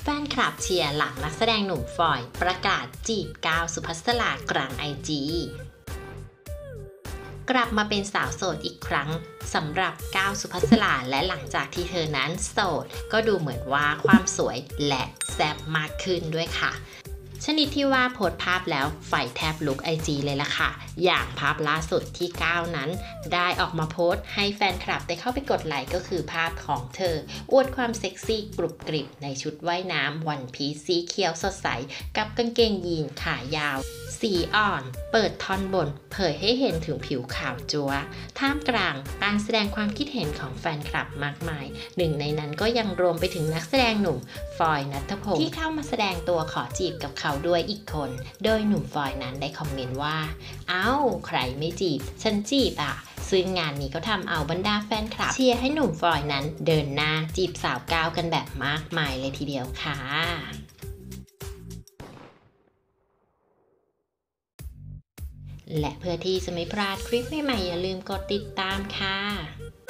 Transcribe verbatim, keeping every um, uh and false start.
แฟนคลับเชียร์หลังนักแสดงหนุ่มฟอยประกาศจีบก้าวสุภัสสรากลางไอจีกลับมาเป็นสาวโสดอีกครั้งสำหรับก้าวสุภัสสราและหลังจากที่เธอนั้นโสดก็ดูเหมือนว่าความสวยและแซ่บมากขึ้นด้วยค่ะชนิดที่ว่าโพสต์ภาพแล้วไฟแทบลุกไอจีเลยล่ะค่ะอย่างภาพล่าสุดที่ก้าวนั้นได้ออกมาโพสต์ให้แฟนคลับได้เข้าไปกดไลค์ก็คือภาพของเธออวดความเซ็กซี่กรุบกริบในชุดว่ายน้ำวันพีซสีเขียวสดใสกับกางเกงยีนขายาวสีอ่อนเปิดท่อนบนเผยให้เห็นถึงผิวขาวจัวท่ามกลางการแสดงความคิดเห็นของแฟนคลับมากมายหนึ่งในนั้นก็ยังรวมไปถึงนักแสดงหนุ่มฟอยณัฐพงศ์ที่เข้ามาแสดงตัวขอจีบกับเขาด้วยอีกคนโดยหนุ่มฟอยนั้นได้คอมเมนต์ว่าเอ้าใครไม่จีบฉันจีบอ่ะซึ่งงานนี้ก็ทำเอาบรรดาแฟนคลับเชียร์ให้หนุ่มฟอยนั้นเดินหน้าจีบสาวก้าวกันแบบมากมายเลยทีเดียวค่ะและเพื่อที่จะไม่พลาดคลิปใหม่ๆอย่าลืมกดติดตามค่ะ